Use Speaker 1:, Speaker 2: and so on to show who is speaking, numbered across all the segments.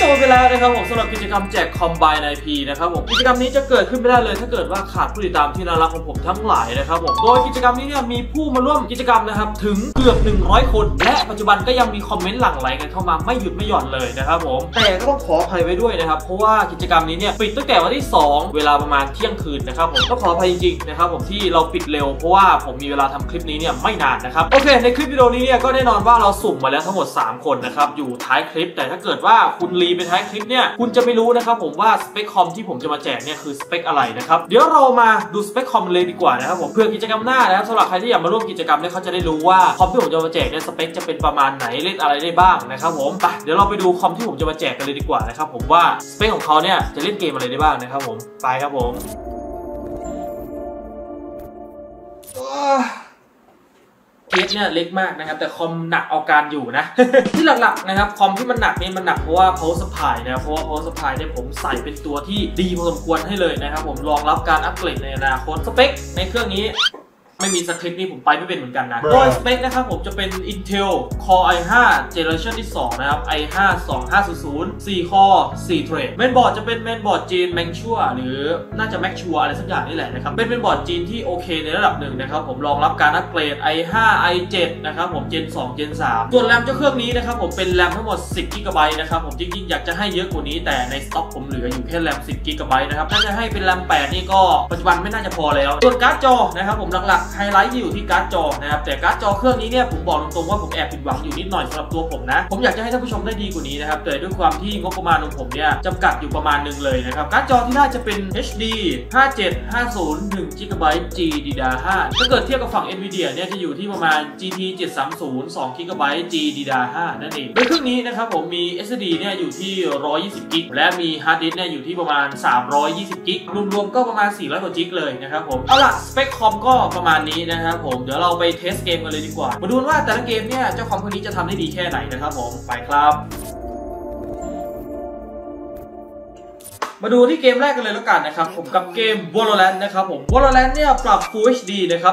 Speaker 1: จบไปแล้วนะครับผมสำหรับกิจกรรมแจกคอมไบน์ IP นะครับผมกิจกรรมนี้จะเกิดขึ้นไม่ได้เลยถ้าเกิดว่าขาดผู้ติดตามที่น่ารักของผมทั้งหลายนะครับผมโดยกิจกรรมนี้เนี่ยมีผู้มาร่วมกิจกรรมนะครับถึงเกือบ100คนและปัจจุบันก็ยังมีคอมเมนต์หลั่งไหลกันเข้ามาไม่หยุดไม่หย่อนเลยนะครับผมแต่ก็ต้องขออภัยไว้ด้วยนะครับเพราะว่ากิจกรรมนี้เนี่ยปิดตั้งแต่วันที่2เวลาประมาณเที่ยงคืนนะครับผมก็ขออภัยจริงๆนะครับผมที่เราปิดเร็วเพราะว่าผมมีเวลาทำคลิปนี้เนี่ยไม่นานนะครับโอเคในคลิปวิดีโอนี้เนี่ยก็แน่นอนว่าเราสุ่มมาแล้วทั้งหมด3คนนะครับอยู่ท้ายคลิปแต่ถ้าเกิดว่าคุณรีไปท้ายคลิปเนี่ยคุณจะไม่รู้นะครับผมว่าสเปคคอมที่ผมจะมาแจกเนี่ยคือสเปคอะไรนะครับเดี๋ยวเรามาดูสเปคคอมเลยดีกว่านะครับผมเพื่อกิจกรรมหน้านะครับสำหรับใครที่อยากมาร่วมกิจกรรมเนี่ยเขาจะได้รู้ว่าคอมที่ผมจะมาแจกเนี่ยสเปคจะเป็นประมาณไหนเล่นอะไรได้บ้างนะครับผมไปเดี๋ยวเราไปดูคอมที่ผมจะมาแจกกันเลยดีกว่านะครับผมว่าสเปคของเขาเนี่ยจะเล่นเกมอะไรได้บ้างนะครับผมไปครับผมเคสเนี่ยเล็กมากนะครับแต่คอมหนักเอาการอยู่นะ ที่หลักๆนะครับคอมที่มันหนักนี่มันหนักเพราะว่า power supply นะเพราะว่า power supply เนี่ยผมใส่เป็นตัวที่ดีพอสมควรให้เลยนะครับผมรองรับการอัปเกรดในอนาคตสเปคในเครื่องนี้ไม่มีสคริปต์นี่ผมไปไม่เป็นเหมือนกันนะโดยสเปคนะครับผมจะเป็น Intel Core i5 Generation ที่2นะครับ i5 2500 4 Core 4 Thread เมนบอร์ดจะเป็นเมนบอร์ดจีน Maxure หรือน่าจะ Maxure อะไรสักอย่างนี่แหละนะครับเป็นเมนบอร์ดจีนที่โอเคในระดับหนึ่งนะครับผมรองรับการอัปเกรด i5 i7 นะครับผม Gen 2 Gen 3ส่วนแรมเจ้าเครื่องนี้นะครับผมเป็นแรมทั้งหมด10 GB นะครับผมจริงๆอยากจะให้เยอะกว่านี้แต่ในสต็อกผมเหลืออยู่แค่แรม10 GB นะครับถ้าจะให้เป็นแรม8นี่ก็ปัจจุบันไม่น่าจะพอแล้วส่วนการ์ดจอนะครับผมหลักไฮไลท์ที่อยู่ที่การ์ดจอนะครับแต่การ์ดจอเครื่องนี้เนี่ยผมบอกตรงๆว่าผมแอบผิดหวังอยู่นิดหน่อยสำหรับตัวผมนะผมอยากจะให้ท่านผู้ชมได้ดีกว่านี้นะครับแต่ด้วยความที่งบประมาณของผมเนี่ยจำกัดอยู่ประมาณนึงเลยนะครับการ์ดจอที่น่าจะเป็น HD 5750 1 GB GDDR5 ถ้าเกิดเทียบกับฝั่ง Nvidia เนี่ยจะอยู่ที่ประมาณ GT 730 2 GB GDDR5 นั่นเองโดยเครื่องนี้นะครับผมมี SSD เนี่ยอยู่ที่120 GB และมีฮาร์ดดิสก์เนี่ยอยู่ที่ประมาณ320 GB รวมๆก็ประมาณ400 กว่า GB เลยนะครับผมเอาล่ะสเปคคอมก็ประมาณนี้นะครับผมเดี๋ยวเราไปเทสเกมกันเลยดีกว่ามาดูว่าแต่ละเกมเนี่ยเจ้าคอมคนนี้จะทำได้ดีแค่ไหนนะครับผมไปครับมาดูที่เกมแรกกันเลยแล้วกันนะครับผมกับเกม Valorant นะครับผม Valorant เนี่ยปรับ Full HD นะครับ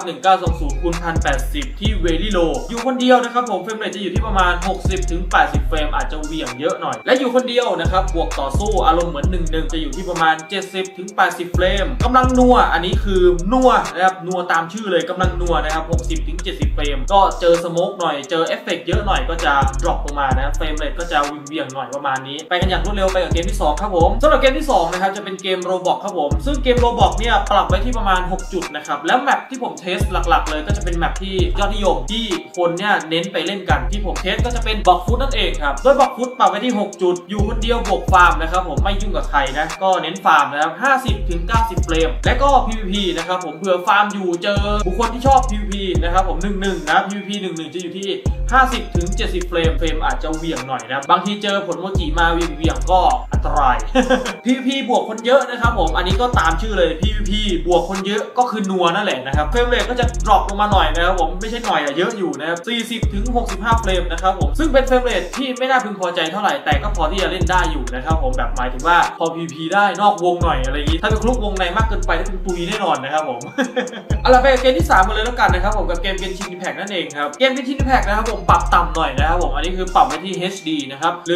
Speaker 1: 1920x1080 ที่ Very Low อยู่คนเดียวนะครับผมเฟรมเรทจะอยู่ที่ประมาณ 60-80 เฟรมอาจจะเหวี่ยงเยอะหน่อยและอยู่คนเดียวนะครับบวกต่อสู้อารมณ์เหมือน 1-1 จะอยู่ที่ประมาณ 70-80 เฟรมกำลังนัวอันนี้คือนัวนะครับนัวตามชื่อเลยกำลังนัวนะครับ 60-70 เฟรมก็เจอสโมกหน่อยเจอเอฟเฟกต์เยอะหน่อยก็จะ drop ลงมานะเฟรมเรทก็จะเหวี่ยงหน่อยประมาณนี้ไปกันอย่างรวดเร็วไปกับเกมที่2ครับผมสำหรับเกมที่นะครับจะเป็นเกมโรบอกครับผมซึ่งเกมโรบอกเนี่ยปรับไว้ที่ประมาณ6จุดนะครับแล้วแมปที่ผมเทสหลักๆเลยก็จะเป็นแมปที่ยอดนิยมที่คนเนี่ยเน้นไปเล่นกันที่ผมเทสก็จะเป็นบล็อกฟุตนั่นเองครับโดยบล็อกฟุตปรับไว้ที่6จุดอยู่คนเดียวบวกฟาร์มนะครับผมไม่ยุ่งกับใครนะก็เน้นฟาร์มนะครับ50-90 เฟรมและก็ PVP นะครับผมเผื่อฟาร์มอยู่เจอบุคคลที่ชอบ PVP นะครับผม1-1นะ PVP 1-1จะอยู่ที่50-70 เฟรมอาจจะเหวี่ยงหน่อยนะบางทีเจอผลโมจิมาเหวี่ยงก็อันตราย PVP บวกคนเยอะนะครับผมอันนี้ก็ตามชื่อเลย PVP บวกคนเยอะก็คือนัวนั่นแหละนะครับเฟรมเรทก็จะดรอปลงมาหน่อยนะครับผมไม่ใช่หน่อยเยอะอยู่นะครับ40-65 เฟรมนะครับผมซึ่งเป็นเฟรมเรทที่ไม่น่าพึงพอใจเท่าไหร่แต่ก็พอที่จะเล่นได้อยู่นะครับผมแบบหมายถึงว่าพอ PVP ได้นอกวงหน่อยอะไรอย่างนี้ถ้าเป็นคลุกวงในมากเกินไปถ้าเป็นตุยแน่นอนนะครับผมเอาล่ะไปเกมที่3กันเลยแล้วกันนะครับผมกับเกม Genshin Impact นั่นเองครับเกม Genshin Impact นะครับผมปรับต่ำหน่อยนะครับผมอันนี้คือปรับไว้ที่ HD นะครับหรือ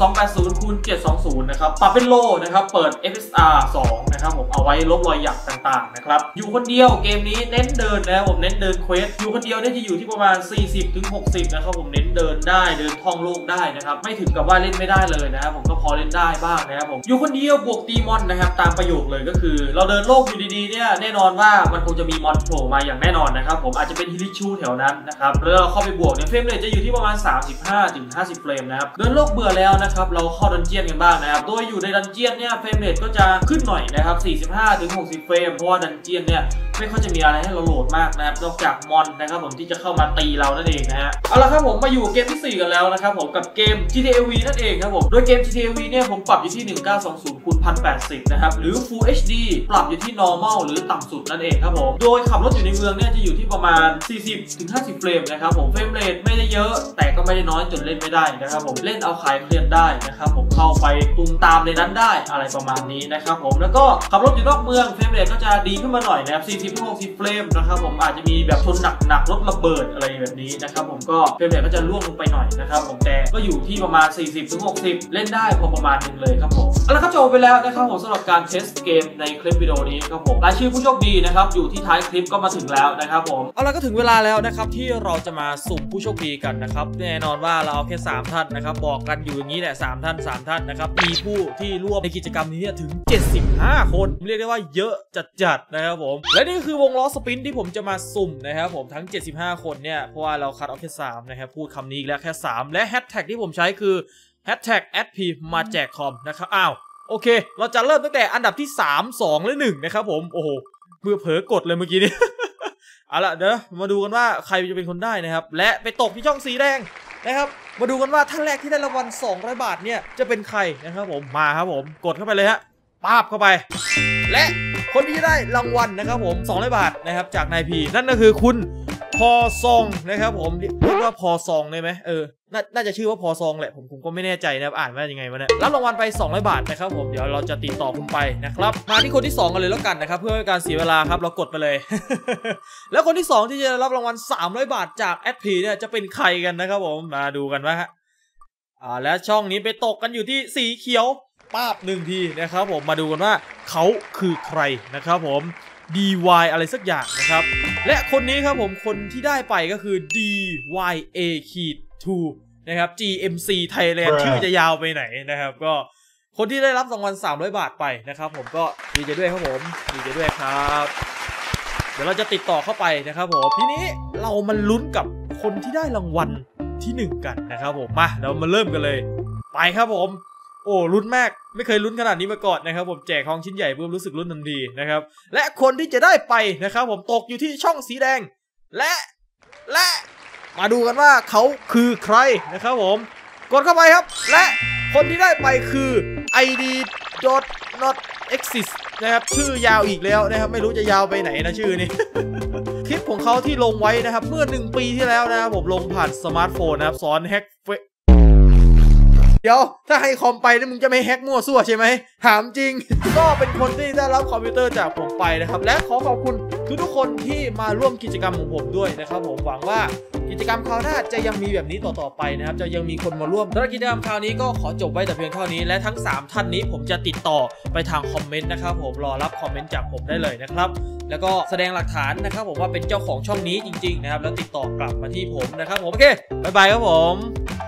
Speaker 1: 1280x720 นะครับปรับเป็น Low นะครับเปิด FSR 2นะครับผมเอาไว้ลบรอยหยักต่างๆนะครับอยู่คนเดียวเกมนี้เน้นเดินนะครับผมเน้นเดินเควสอยู่คนเดียวเนี่ยจะอยู่ที่ประมาณ 40-60 นะครับผมเน้นเดินได้เดินท่องโลกได้นะครับไม่ถึงกับว่าเล่นไม่ได้เลยนะครับผมก็พอเล่นได้บ้างนะครับผมอยู่คนเดียวบวกตีมอนนะครับตามประโยคเลยก็คือเราเดินโลกอยู่ดีๆเนี่ยแน่นอนว่ามันคงจะมีมอนโผล่มาอย่างแน่นอนนะครับผมอาจจะเป็นฮิริชูแถวนั้นนะครับแล้วเราเข้าไปบวกเนี่ยเฟรมเรทจะอยู่ที่ประมาณ 35-50 เฟรมนะครับเดินโลกเบื่อแล้วนะครับเราเข้าดันเจียนกันบ้างนะครับโดยอยู่ในดันเจียนเนี่ยเฟรมเรทก็จะขึ้นหน่อยนะครับ45-60 เฟรมเพราะว่าดันเจียนเนี่ยไม่ค่อยจะมีอะไรให้เราโหลดมากนะครับนอกจากมอนนะครับผมที่จะเข้ามาตีเรานั่นเองนะฮะเอาละครับผมมาอยู่เกมที่4กันแล้วนะครับผมกับเกม GTA V นั่นเองครับผมโดยเกม GTA V เนี่ยผมปรับอยู่ที่ 1920x1080 นะครับหรือ Full HD ปรับอยู่ที่ normal หรือต่ำสุดนั่นเองครับผมโดยขับรถอยู่ในเมืองเนี่ยจะอยู่ที่ประมาณ 40-50 เฟรมนะครับผมเฟรมเรทไม่ได้เยอะแต่ก็ไม่ได้น้อยจนเล่นไม่ได้นะครับผมเล่นเอาคลายเครียดได้นะครับผมเข้าไปตุมตามในนั้นได้อะไรประมาณนี้นะครับผมแล้วก็ขับรถอยู่นอกเมืองเฟรมเรทก็จะดีขึ้นมาหน่อยนะครับ40-60 เฟรมนะครับผมอาจจะมีแบบชนหนักรถระเบิดอะไรแบบนี้นะครับผมก็เฟรมเรทก็จะร่วงลงไปหน่อยนะครับผมแต่ก็อยู่ที่ประมาณ40-60เล่นได้พอประมาณนึงเลยครับผมเอาละครับจบไปแล้วนะครับผมสำหรับการเทสเกมในคลิปวิดีโอนี้ครับผมรายชื่อผู้โชคดีนะครับอยู่ที่ท้ายคลิปก็มาถึงแล้วนะครับผมเอาละก็ถึงเวลาแล้วนะครับที่เราจะมาสุ่มผู้โชคดีกันนะครับแน่นอนว่าเราเอาแค่3ท่านนะครับบอกกันอยู่อย่างนี้แหละ3ท่านนะครับมีผู้ที่ร่วมในกิจกรรมนี้ถึง75คนเรียกได้ว่าเยอะจัดนะครับผมและนี่คือวงล้อสปินที่ผมจะมาสุ่มนะครับผมทั้ง75คนเนี่ยเพราะว่าเราคัดเอาแค่3นะครับพูดคำนี้อีกแล้วแค่3และแฮชแท็กที่ผมใช้คือแฮชแท็ก@p มาแจกคอมนะครับอ้าวโอเคเราจะเริ่มตั้งแต่อันดับที่3 2และ1นะครับผมโอ้โหเมื่อเผลอกดเลยเมื่อกี้นี้ เอาล่ะเดี๋ยวมาดูกันว่าใครจะเป็นคนได้นะครับและไปตกที่ช่องสีแดงนะครับมาดูกันว่าท่านแรกที่ได้รางวัล200 บาทเนี่ยจะเป็นใครนะครับผมมาครับผมกดเข้าไปเลยฮะป๊าบเข้าไปและคนที่ได้รางวัลนะครับผม200 บาทนะครับจากนายพีนั่นก็คือคุณพอซองนะครับผมเรียกว่าพอซองได้ไหมน่าจะชื่อว่าพอซองแหละผมก็ไม่แน่ใจนะอ่านว่ายังไงวะเนี่ยรับรางวัลไป200 บาทนะครับผมเดี๋ยวเราจะติดต่อคุณไปนะครับมาที่คนที่2กันเลยแล้วกันนะครับเพื่อไม่ให้การเสียเวลาครับเรากดไปเลย แล้วคนที่2ที่จะรับรางวัล300 บาทจากแอดพีเนี่ยจะเป็นใครกันนะครับผมมาดูกันว่าฮะและช่องนี้ไปตกกันอยู่ที่สีเขียวป้าบ1ทีนะครับผมมาดูกันว่าเขาคือใครนะครับผม DY อะไรสักอย่างนะครับและคนนี้ครับผมคนที่ได้ไปก็คือ DYA-2 นะครับ GMC Thailand ชื่อจะยาวไปไหนนะครับก็คนที่ได้รับรางวัล300 บาทไปนะครับผมก็ดีใจด้วยครับผมดีใจด้วยครับเดี๋ยวเราจะติดต่อเข้าไปนะครับผมทีนี้เรามาลุ้นกับคนที่ได้รางวัลที่1กันนะครับผมมาเรามาเริ่มกันเลยไปครับผมโอ้ลุ้นมากไม่เคยลุ้นขนาดนี้มาก่อนนะครับผมแจกของชิ้นใหญ่เพิ่มรู้สึกลุ้นทันทีนะครับและคนที่จะได้ไปนะครับผมตกอยู่ที่ช่องสีแดงและมาดูกันว่าเขาคือใครนะครับผมกดเข้าไปครับและคนที่ได้ไปคือ id.not exist นะครับชื่อยาวอีกแล้วนะครับไม่รู้จะยาวไปไหนนะชื่อนี้ คลิปของเขาที่ลงไว้นะครับเมื่อ1 ปีที่แล้วนะครับผมลงผ่านสมาร์ทโฟนนะครับสอนแฮกเดี๋ยวถ้าให้คอมไปนี่มึงจะไม่แฮกมั่วซั่วใช่ไหมถามจริง ก็เป็นคนที่ได้รับคอมพิวเตอร์จากผมไปนะครับและขอขอบคุณทุกคนที่มาร่วมกิจกรรมของผมด้วยนะครับผมหวังว่ากิจกรรมคราวหน้าจะยังมีแบบนี้ต่อไปนะครับจะยังมีคนมาร่วมและกิจกรรมคราวนี้ก็ขอจบไว้แต่เพียงเท่านี้และทั้ง3ท่านนี้ผมจะติดต่อไปทางคอมเมนต์นะครับผมรอรับคอมเมนต์จากผมได้เลยนะครับแล้วก็แสดงหลักฐานนะครับผมว่าเป็นเจ้าของช่องนี้จริงๆนะครับแล้วติดต่อกลับมาที่ผมนะครับผมโอเคบ๊ายบายครับผม